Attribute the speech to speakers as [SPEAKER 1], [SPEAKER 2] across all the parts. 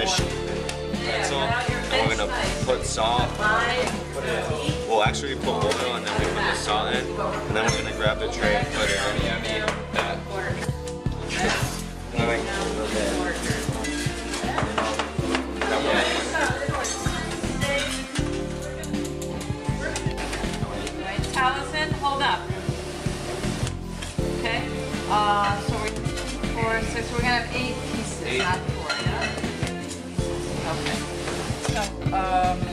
[SPEAKER 1] fish pretzel, and we're gonna put salt. We'll actually put oil and then we put the salt in, and then we're gonna grab the tray and put it in. Yummy.
[SPEAKER 2] Allison, hold up. Okay. So we're 4, 6. We're gonna have 8 pieces, not 4. Yeah. Okay. So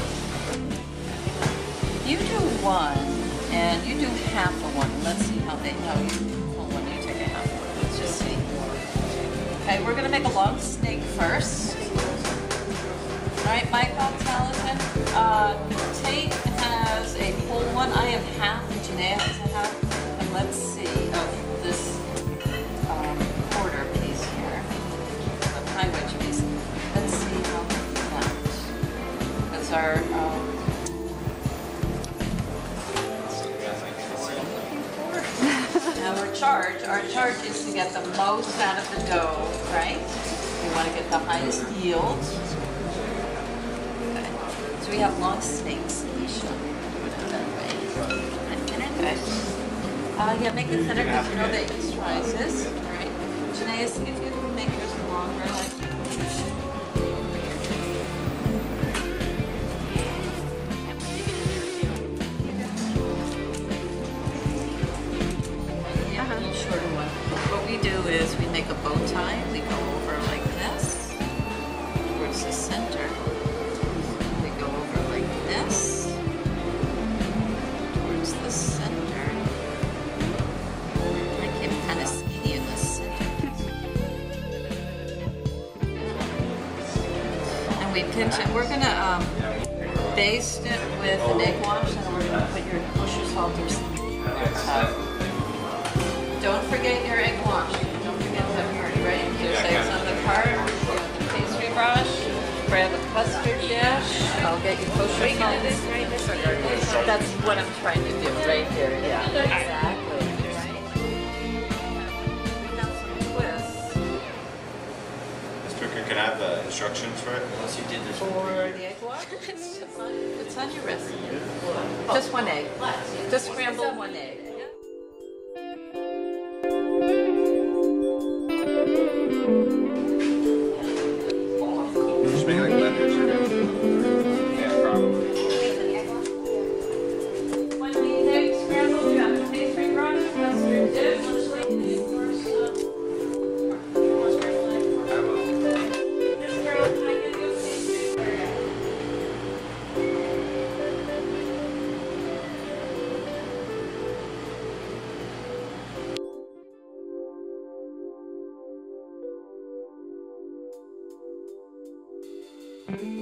[SPEAKER 2] you do one, and you do half of one. Let's see how they. No, you do full one. You take a half one. Let's just see. Okay, we're gonna make a long snake first. All right, Michael, Allison. Tate has a whole one. I have half. Janae has a half. And let's see of this quarter piece here, the pie wedge piece. Let's see how we do that. That's our. Now our charge is to get the most out of the dough, right? We want to get the highest yield. Okay. So we have long snakes, Alicia. Put it that way. Okay. Yeah, make it thinner because you know that yeast rises. All right. Janae, see if you can make yours longer like is we make a bow tie, we go over like this, towards the center, we go over like this, towards the center, make him kind of skinny in the center, and we pinch it. We're going to baste it with an egg wash, and we're going to put your kosher salt or don't forget your egg wash. Don't forget that part, right? You say it's on the cart, you have the pastry brush, grab a custard dish. I'll get you kosher salt. That's what I'm trying to do right here. Yeah, exactly. Right? Now some twists.
[SPEAKER 1] Ms. Pickreign, can I have the instructions for it? Unless you did this
[SPEAKER 2] for the egg wash? It's on your recipe. Just one egg. Just scramble one egg.
[SPEAKER 1] Just make like letters. Yeah, probably.
[SPEAKER 2] When the egg scrambled, you have a pastry brush, custard dish.
[SPEAKER 3] Mm-hmm.